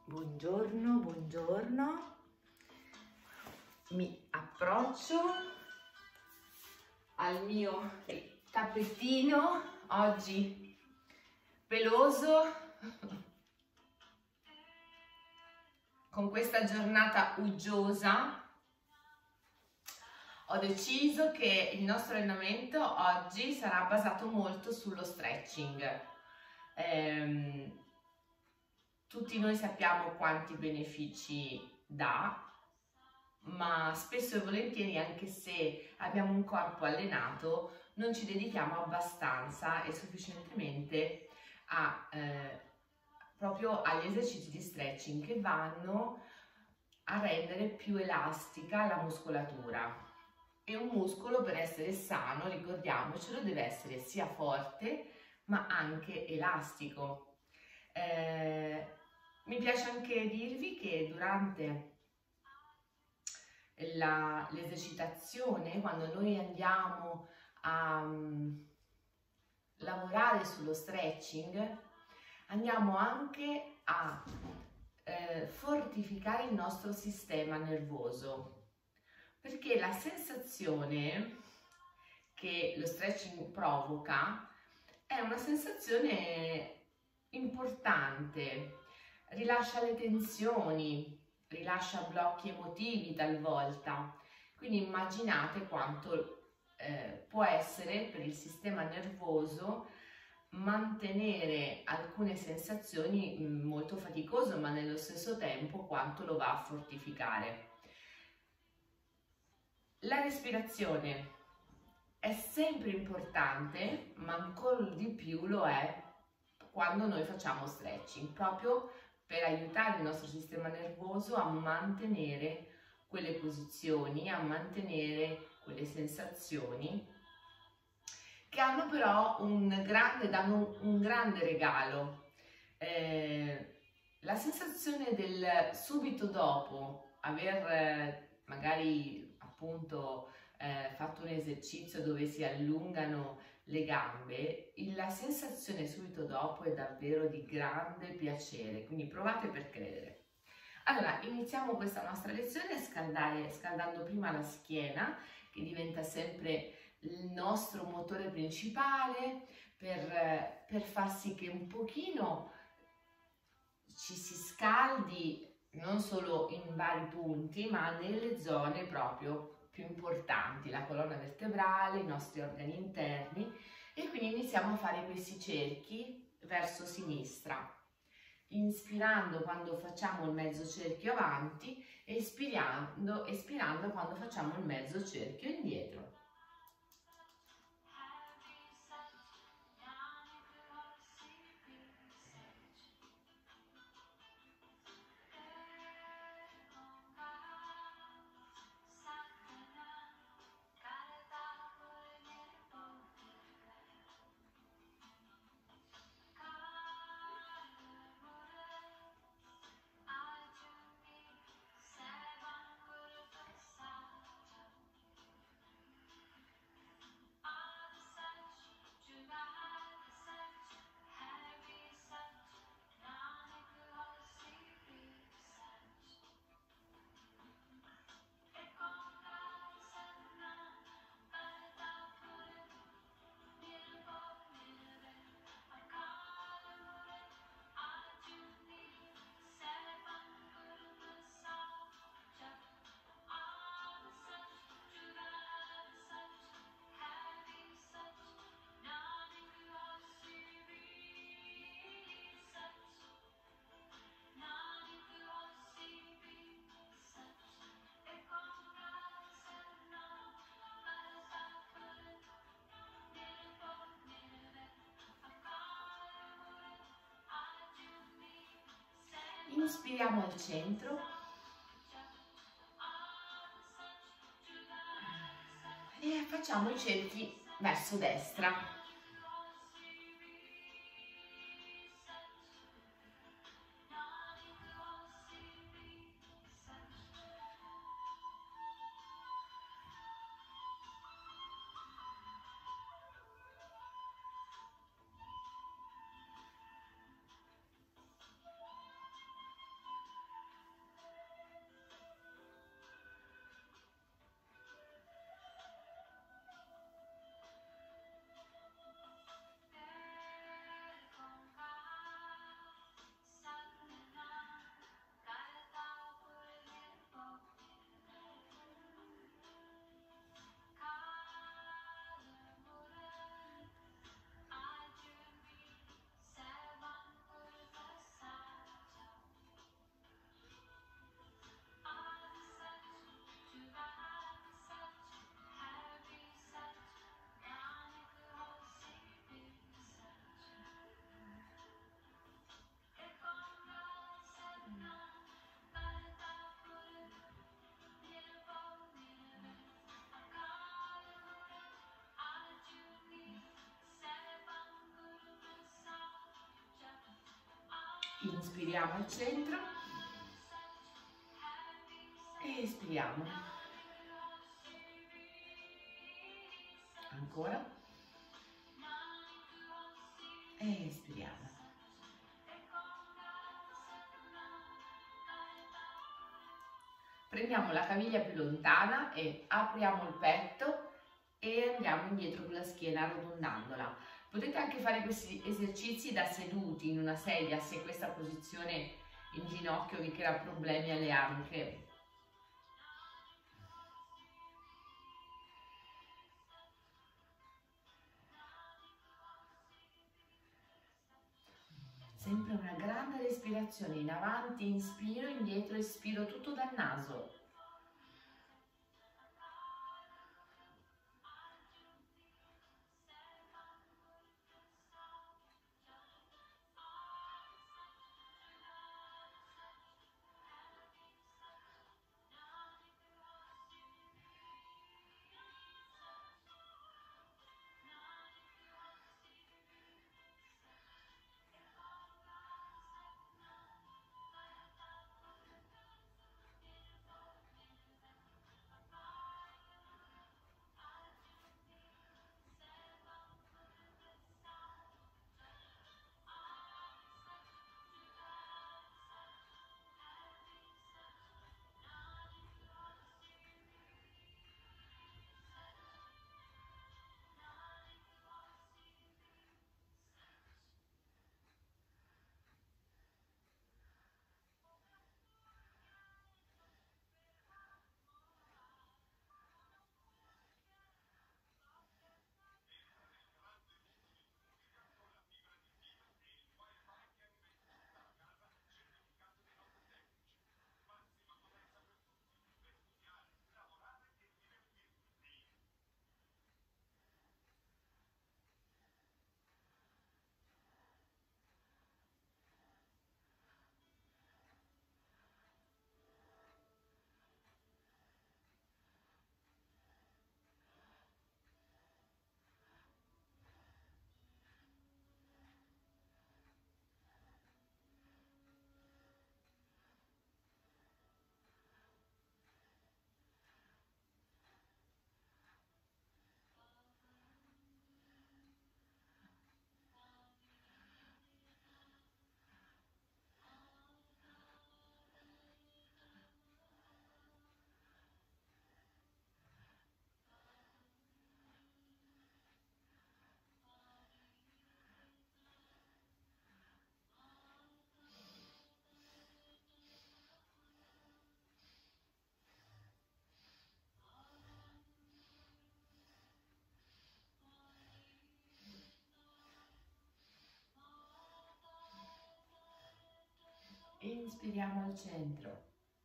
Buongiorno, buongiorno. Mi approccio al mio tappetino oggi peloso con questa giornata uggiosa. Ho deciso che il nostro allenamento oggi sarà basato molto sullo stretching. Tutti noi sappiamo quanti benefici dà, ma spesso e volentieri, anche se abbiamo un corpo allenato, non ci dedichiamo abbastanza e sufficientemente proprio agli esercizi di stretching che vanno a rendere più elastica la muscolatura. E un muscolo, per essere sano, ricordiamocelo, deve essere sia forte ma anche elastico. Mi piace anche dirvi che durante l'esercitazione, quando noi andiamo a lavorare sullo stretching, andiamo anche a fortificare il nostro sistema nervoso, perché la sensazione che lo stretching provoca è una sensazione importante, rilascia le tensioni, rilascia blocchi emotivi talvolta, quindi immaginate quanto può essere per il sistema nervoso mantenere alcune sensazioni molto faticoso, ma nello stesso tempo quanto lo va a fortificare. La respirazione è sempre importante, ma ancora di più lo è quando noi facciamo stretching, proprio per aiutare il nostro sistema nervoso a mantenere quelle posizioni, a mantenere quelle sensazioni che hanno però danno un grande regalo. La sensazione del subito dopo aver magari appunto fatto un esercizio dove si allungano le gambe, la sensazione subito dopo è davvero di grande piacere, quindi provate per credere. Allora, iniziamo questa nostra lezione scaldando prima la schiena, che diventa sempre il nostro motore principale per far sì che un pochino ci si scaldi non solo in vari punti, ma nelle zone proprio più importanti, la colonna vertebrale, i nostri organi interni, e quindi iniziamo a fare questi cerchi verso sinistra, inspirando quando facciamo il mezzo cerchio avanti e espirando quando facciamo il mezzo cerchio indietro. Inspiriamo al centro e facciamo i cerchi verso destra. Inspiriamo al centro e espiriamo. Ancora. E espiriamo. Prendiamo la caviglia più lontana e apriamo il petto e andiamo indietro con la schiena arrotondandola. Potete anche fare questi esercizi da seduti in una sedia se questa posizione in ginocchio vi crea problemi alle anche. Sempre una grande respirazione in avanti, inspiro, indietro, espiro tutto dal naso. Inspiriamo al centro.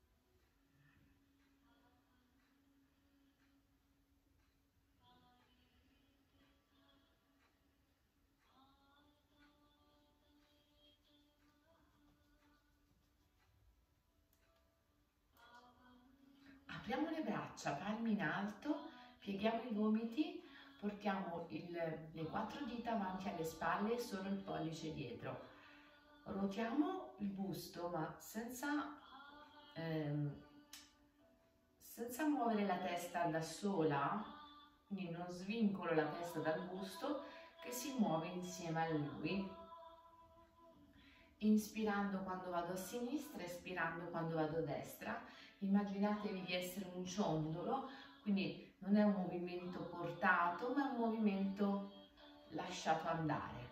Apriamo le braccia, palmi in alto, pieghiamo i gomiti, portiamo le 4 dita avanti alle spalle e solo il pollice dietro. Ruotiamo il busto ma senza muovere la testa da sola, quindi non svincolo la testa dal busto che si muove insieme a lui. Inspirando quando vado a sinistra, espirando quando vado a destra. Immaginatevi di essere un ciondolo, quindi non è un movimento portato, ma è un movimento lasciato andare.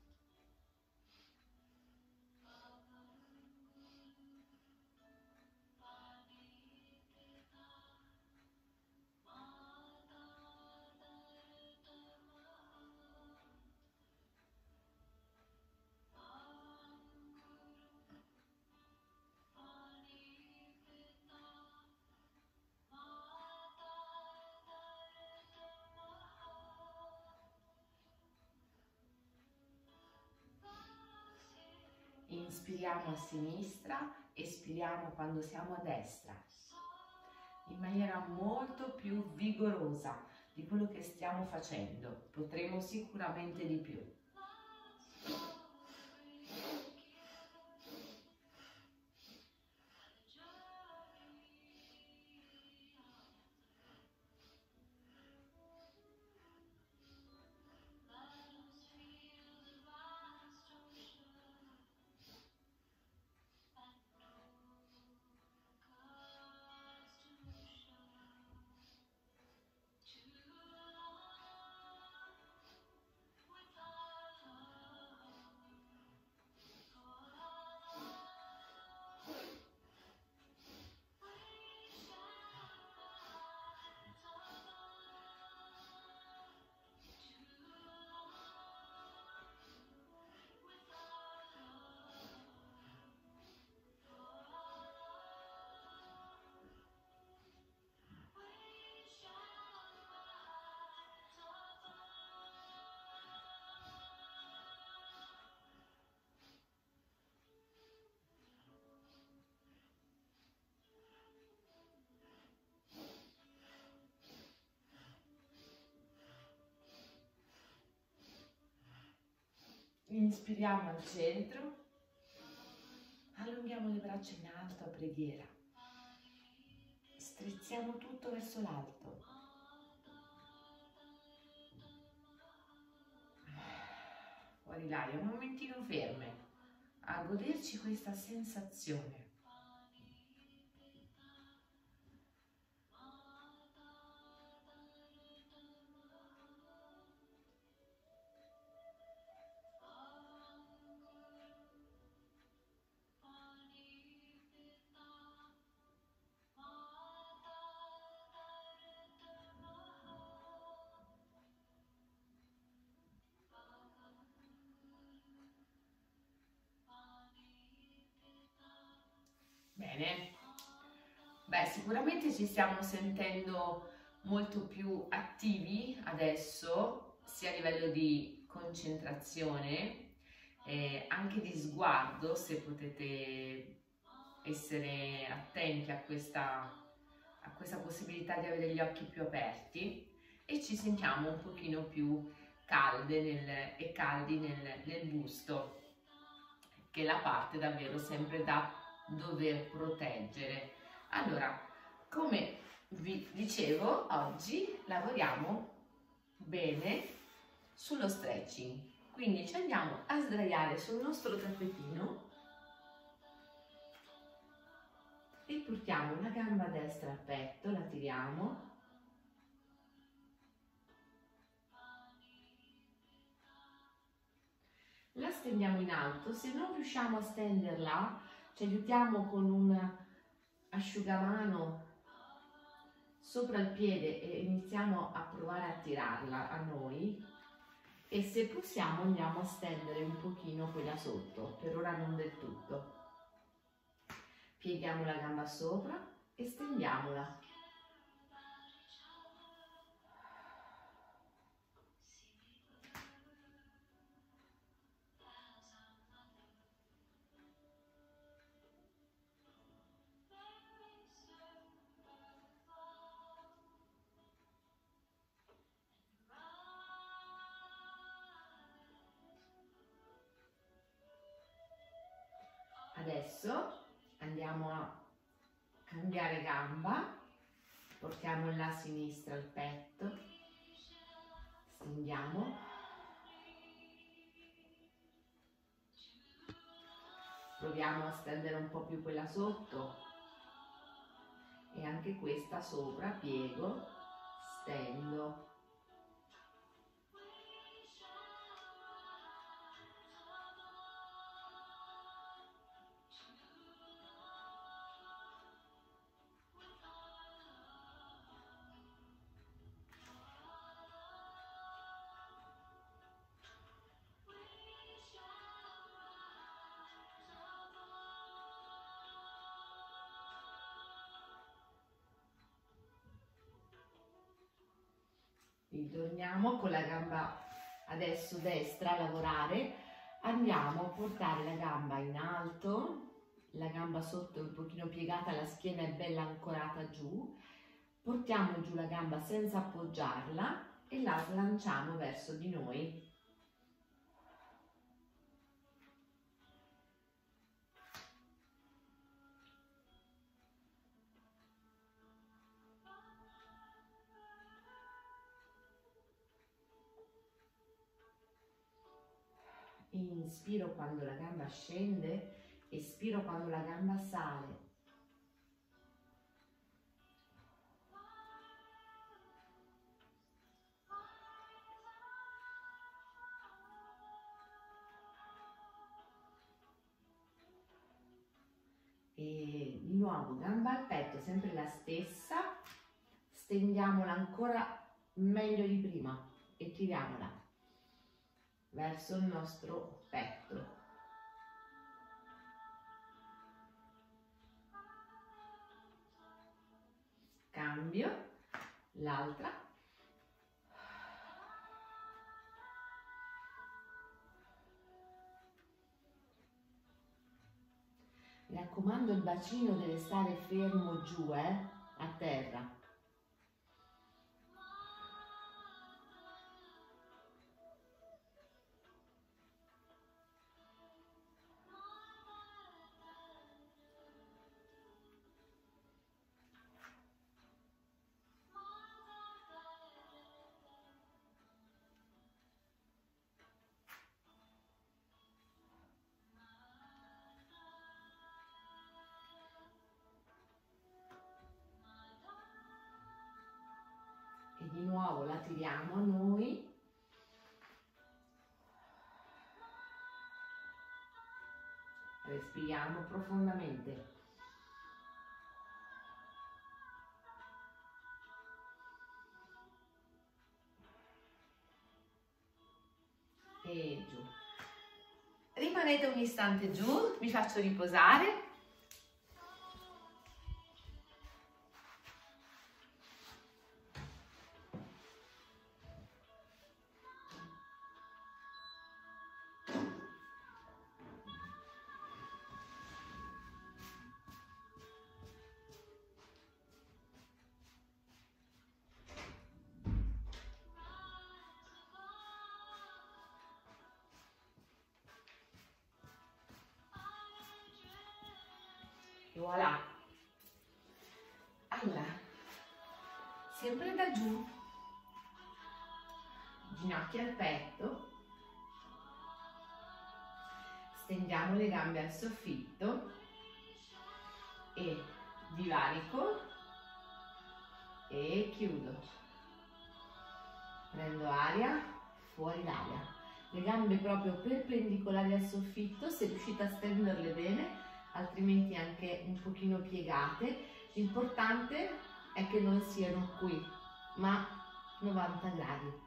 Inspiriamo a sinistra, espiriamo quando siamo a destra, in maniera molto più vigorosa di quello che stiamo facendo. Potremo sicuramente di più. Inspiriamo al centro, allunghiamo le braccia in alto a preghiera, strizziamo tutto verso l'alto. Fuori l'aria, un momentino ferme, a goderci questa sensazione. Bene, beh, sicuramente ci stiamo sentendo molto più attivi adesso, sia a livello di concentrazione, anche di sguardo, se potete essere attenti a questa possibilità di avere gli occhi più aperti, e ci sentiamo un pochino più calde e caldi nel busto, che è la parte davvero sempre da dover proteggere. Allora, come vi dicevo, oggi lavoriamo bene sullo stretching, quindi ci andiamo a sdraiare sul nostro tappetino e portiamo la gamba destra al petto, la tiriamo, la stendiamo in alto. Se non riusciamo a stenderla, ci aiutiamo con un asciugamano sopra il piede e iniziamo a provare a tirarla a noi, e se possiamo andiamo a stendere un pochino quella sotto, per ora non del tutto. Pieghiamo la gamba sopra e stendiamola. Adesso andiamo a cambiare gamba, portiamo la sinistra al petto, stendiamo, proviamo a stendere un po' più quella sotto e anche questa sopra, piego, stendo. Ritorniamo con la gamba adesso destra a lavorare, andiamo a portare la gamba in alto, la gamba sotto è un pochino piegata, la schiena è bella ancorata giù, portiamo giù la gamba senza appoggiarla e la slanciamo verso di noi. Inspiro quando la gamba scende, espiro quando la gamba sale. E di nuovo gamba al petto, sempre la stessa, stendiamola ancora meglio di prima e tiriamola verso il nostro petto. Cambio, l'altra. Mi raccomando, il bacino deve stare fermo giù, a terra. di nuovo la tiriamo a noi. Respiriamo profondamente. E giù. Rimanete un istante giù, vi faccio riposare. E voilà. Allora, sempre da giù, ginocchia al petto, stendiamo le gambe al soffitto e divarico e chiudo. Prendo aria, fuori l'aria. Le gambe proprio perpendicolari al soffitto, se riuscite a stenderle bene, altrimenti anche un pochino piegate. L'importante è che non siano qui, ma 90 gradi.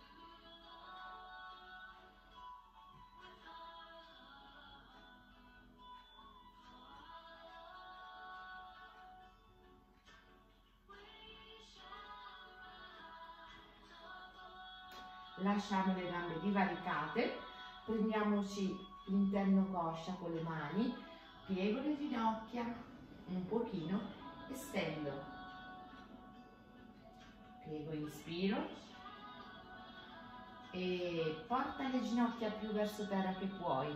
Lasciamo le gambe divaricate, prendiamoci l'interno coscia con le mani, piego le ginocchia un pochino e stendo. Piego, inspiro e porta le ginocchia più verso terra che puoi.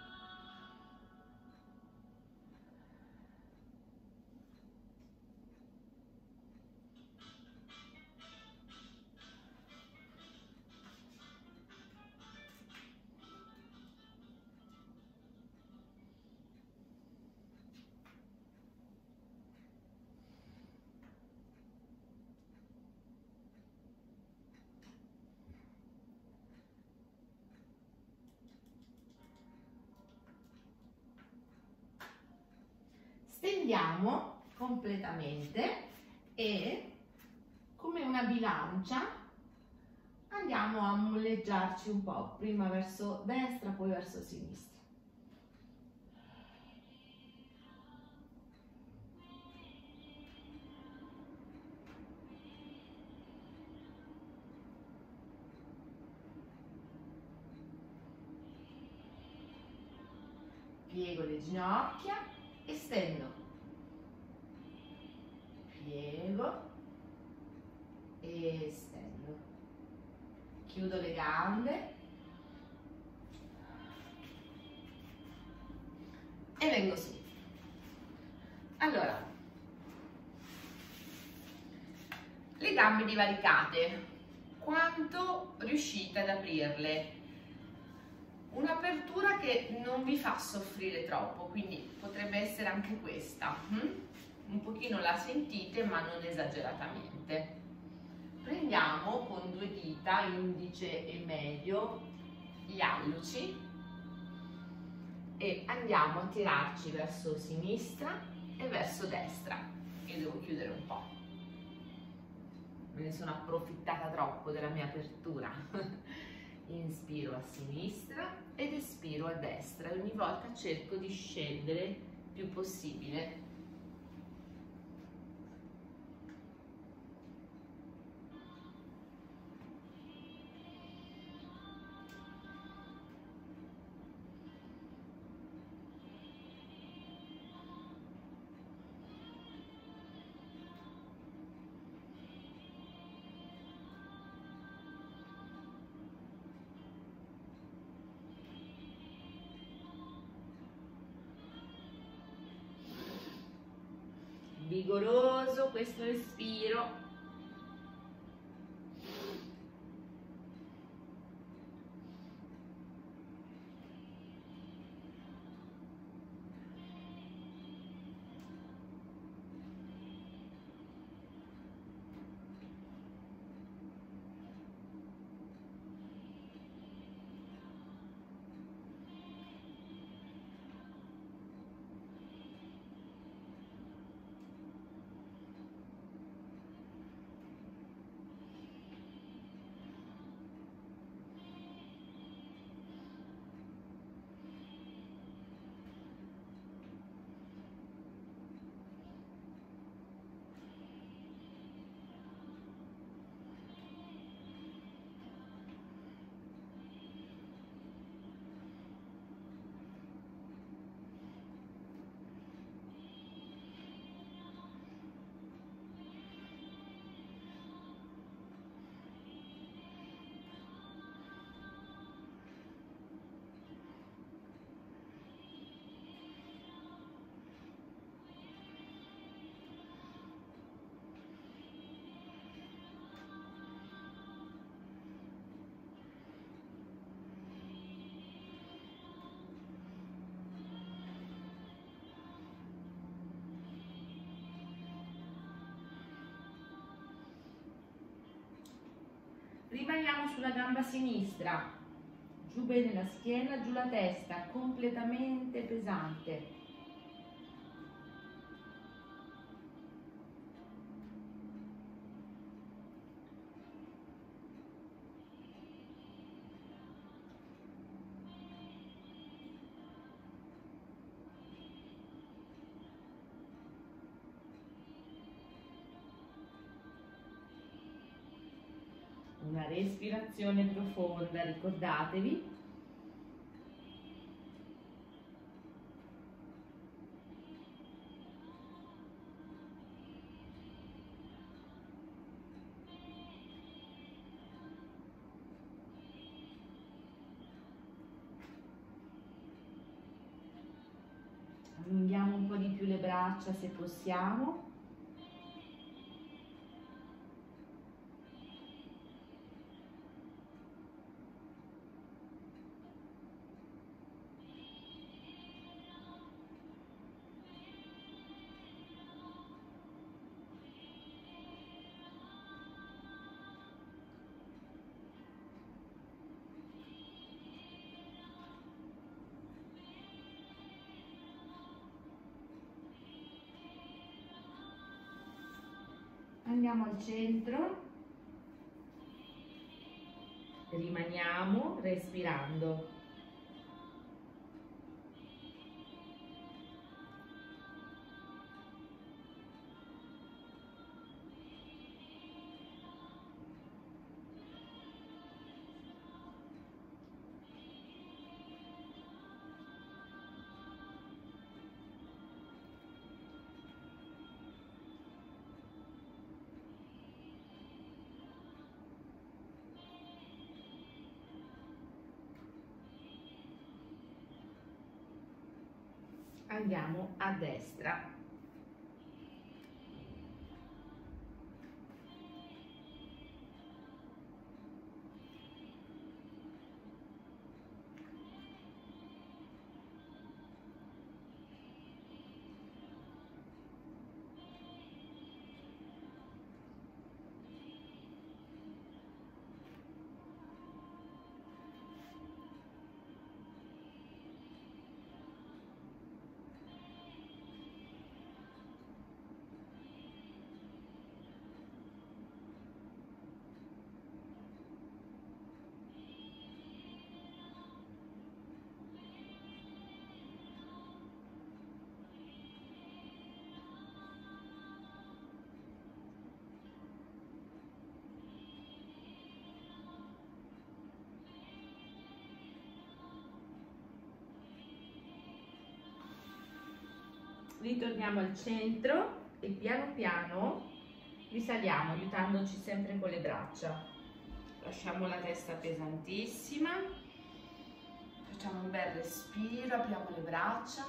Stendiamo completamente e come una bilancia andiamo a molleggiarci un po', prima verso destra, poi verso sinistra. Piego le ginocchia e stendo. Piego e stendo. Chiudo le gambe e vengo su. Allora, le gambe divaricate, quanto riuscite ad aprirle? Un'apertura che non vi fa soffrire troppo, quindi potrebbe essere anche questa. Un pochino la sentite, ma non esageratamente. Prendiamo con due dita, indice e medio, gli alluci e andiamo a tirarci verso sinistra e verso destra. Io devo chiudere un po'. Me ne sono approfittata troppo della mia apertura. Inspiro a sinistra ed espiro a destra. Ogni volta cerco di scendere più possibile. Vigoroso questo respiro. Rimaniamo sulla gamba sinistra, giù bene la schiena, giù la testa, completamente pesante. Una respirazione profonda, ricordatevi. Allunghiamo un po' di più le braccia se possiamo. Andiamo al centro, rimaniamo respirando. Andiamo a destra. Ritorniamo al centro e piano piano risaliamo aiutandoci sempre con le braccia. Lasciamo la testa pesantissima, facciamo un bel respiro, apriamo le braccia.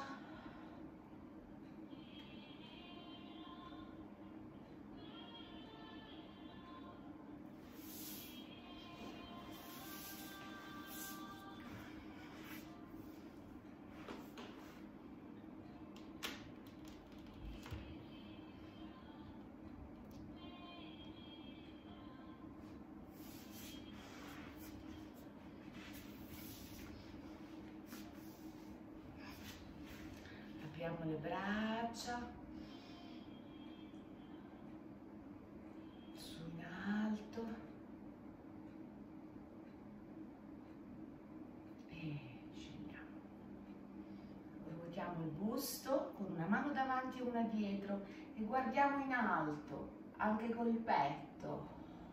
Apriamo le braccia, su in alto e scendiamo. Ruotiamo il busto con una mano davanti e una dietro e guardiamo in alto, anche col petto.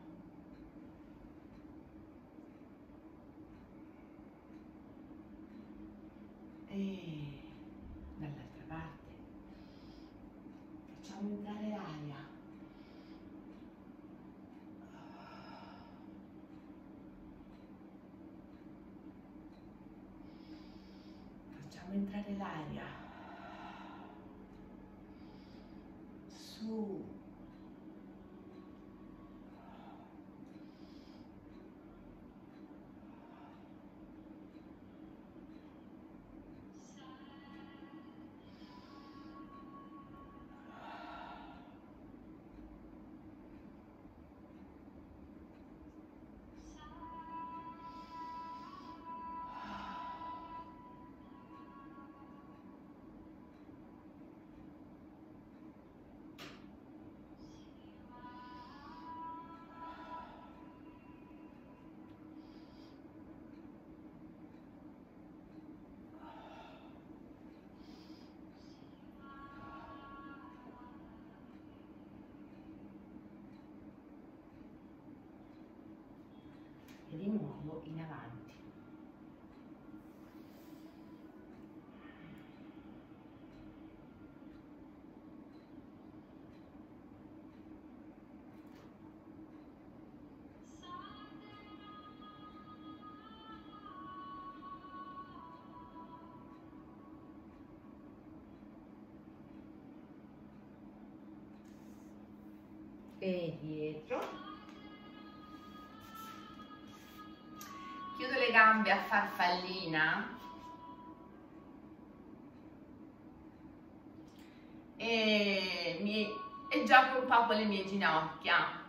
E dall'altra parte facciamo entrare l'aria. Facciamo entrare l'aria. Su. e di nuovo in avanti. E dietro. Chiudo le gambe a farfallina e gioco un po' con le mie ginocchia.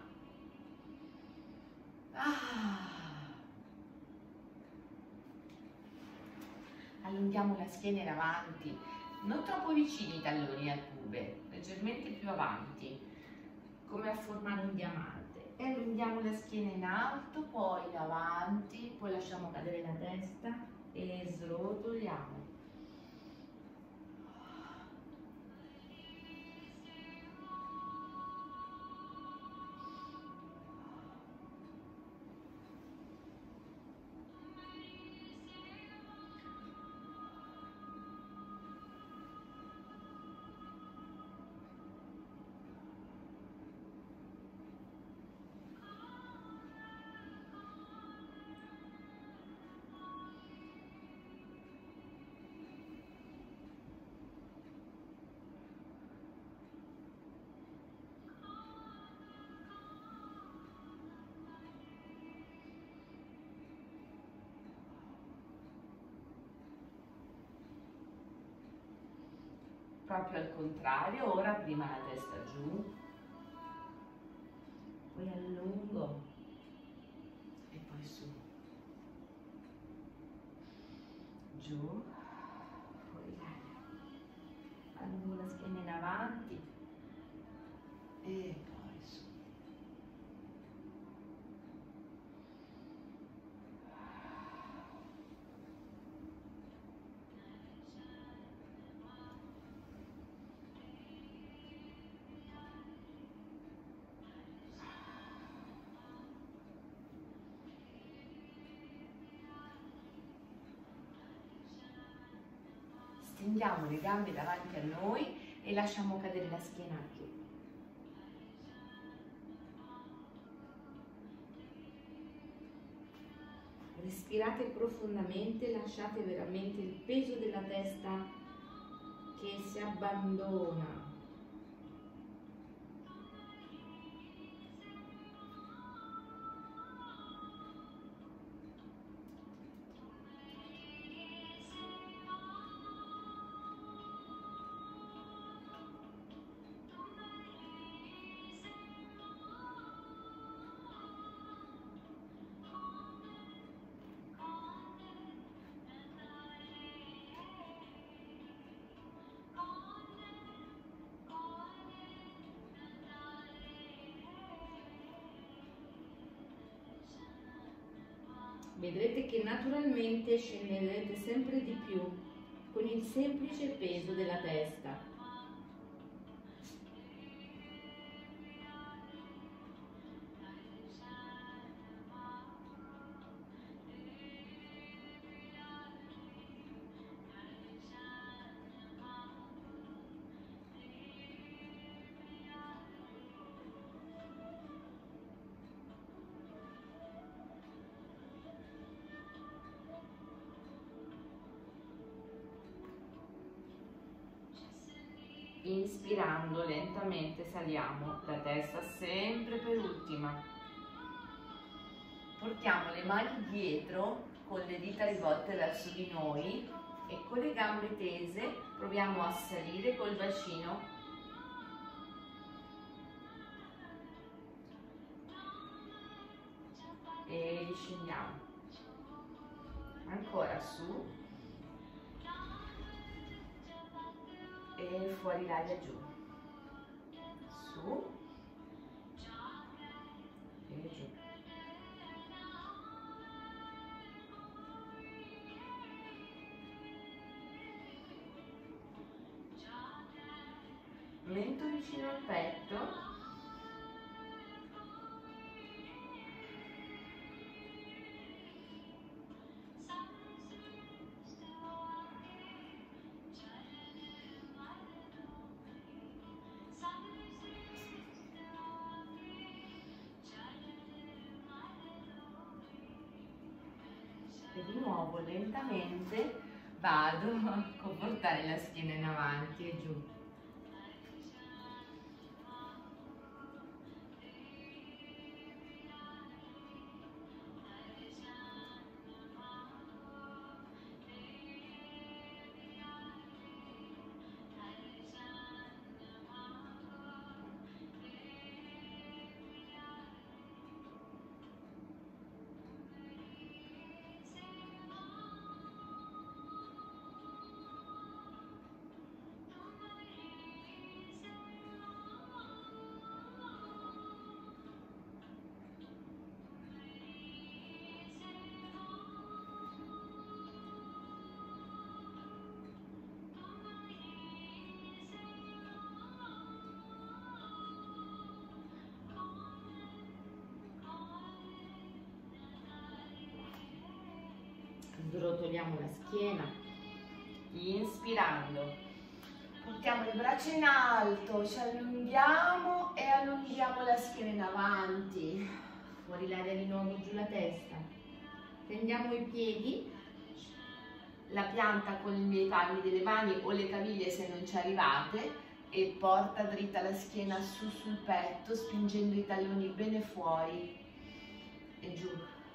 Allunghiamo la schiena in avanti, non troppo vicini i talloni al pube, leggermente più avanti, come a formare un diamante. E allunghiamo la schiena in alto, poi in avanti, poi lasciamo cadere la testa e srotoliamo. Proprio al contrario, ora prima la testa giù, poi allungo e poi su, giù, fuori l'aria, allungo la schiena in avanti e poi su. Stendiamo le gambe davanti a noi e lasciamo cadere la schiena giù. Respirate profondamente, lasciate veramente il peso della testa che si abbandona. Vedrete che naturalmente scenderete sempre di più con il semplice peso della testa. Inspirando lentamente saliamo, la testa sempre per ultima. Portiamo le mani dietro con le dita rivolte verso di noi e con le gambe tese proviamo a salire col bacino e riscendiamo. Ancora su. E fuori l'aria giù, su e giù. Mento vicino al petto. e di nuovo lentamente vado a portare la schiena in avanti e giù. Srotoliamo la schiena, inspirando, portiamo le braccia in alto, ci allunghiamo e allunghiamo la schiena in avanti, fuori l'aria di nuovo, giù la testa, tendiamo i piedi, la pianta con i miei palmi delle mani o le caviglie se non ci arrivate e porta dritta la schiena su sul petto, spingendo i talloni bene fuori e giù.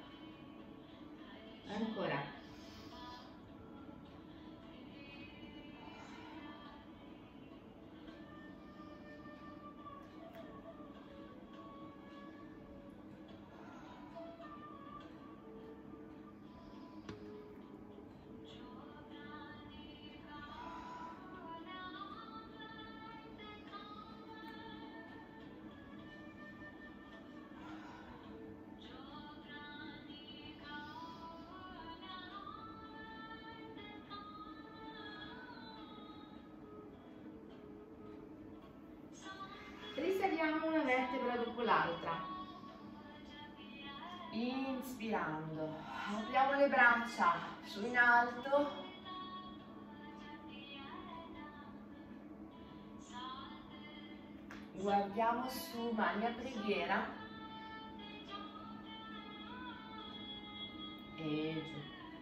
Ancora. Risaliamo una vertebra dopo l'altra, inspirando, apriamo le braccia su in alto, guardiamo su, mani a preghiera e giù.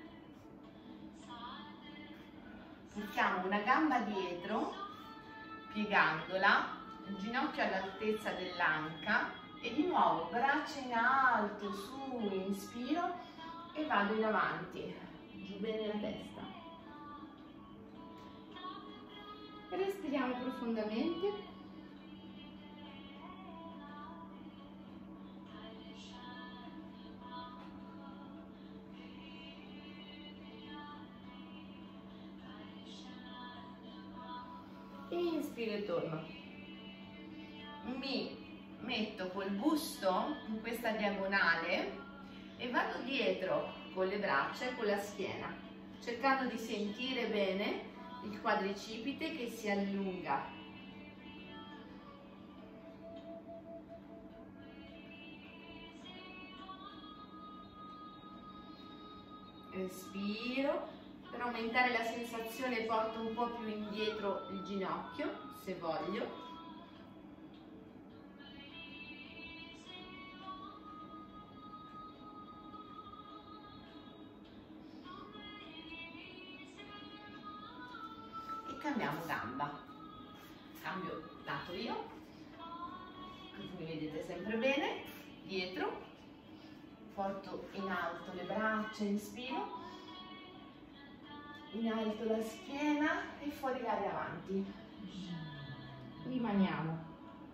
Portiamo una gamba dietro, piegandola, il ginocchio all'altezza dell'anca e di nuovo braccia in alto, su, inspiro e vado in avanti, giù bene la testa. Respiriamo profondamente. Inspiro e torno. Mi metto col busto in questa diagonale e vado dietro con le braccia e con la schiena, cercando di sentire bene il quadricipite che si allunga. Respiro. Per aumentare la sensazione porto un po' più indietro il ginocchio, se voglio. E cambiamo gamba. Cambio lato io, così mi vedete sempre bene. Dietro, porto in alto le braccia, inspiro. In alto la schiena e fuori l'aria avanti. Rimaniamo.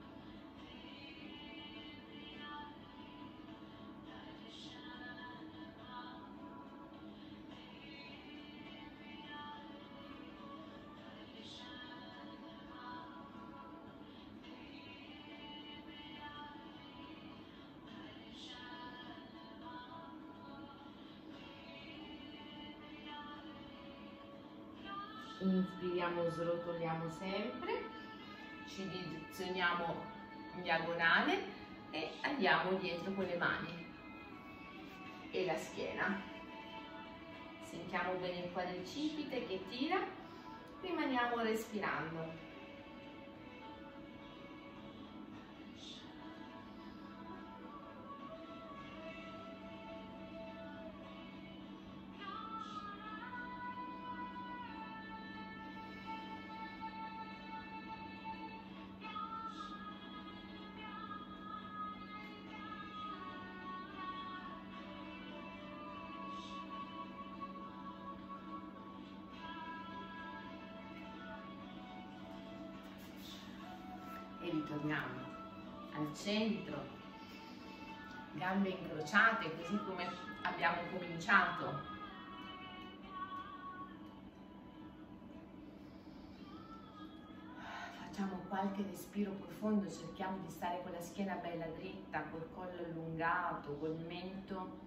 Inspiriamo, srotoliamo sempre, ci direzioniamo in diagonale e andiamo dietro con le mani e la schiena. Sentiamo bene il quadricipite che tira, rimaniamo respirando. e ritorniamo al centro, gambe incrociate così come abbiamo cominciato. Facciamo qualche respiro profondo, cerchiamo di stare con la schiena bella dritta, col collo allungato, col mento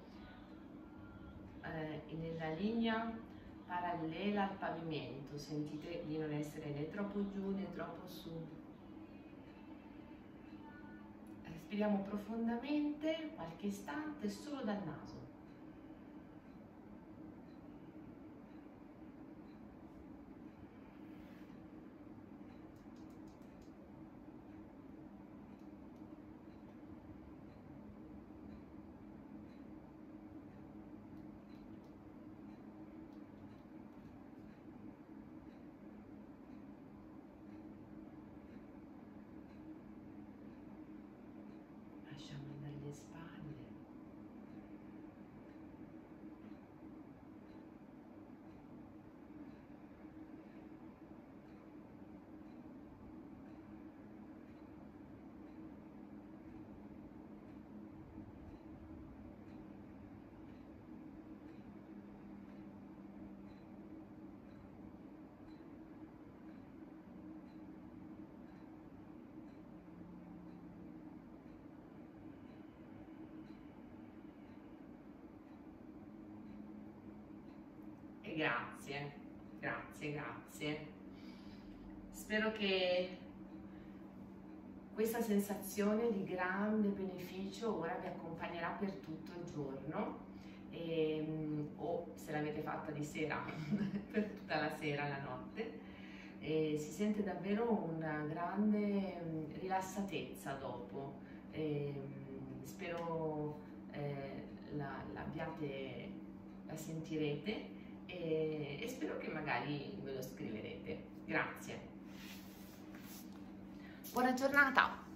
nella linea parallela al pavimento. Sentite di non essere né troppo giù né troppo su. Respiriamo profondamente qualche istante solo dal naso. Lasciamo andare le spalle. E grazie, grazie, grazie. Spero che questa sensazione di grande beneficio ora vi accompagnerà per tutto il giorno o se l'avete fatta di sera per tutta la sera, la notte. Si sente davvero una grande rilassatezza dopo. Spero la sentirete e spero che magari me lo scriverete. Grazie. Buona giornata!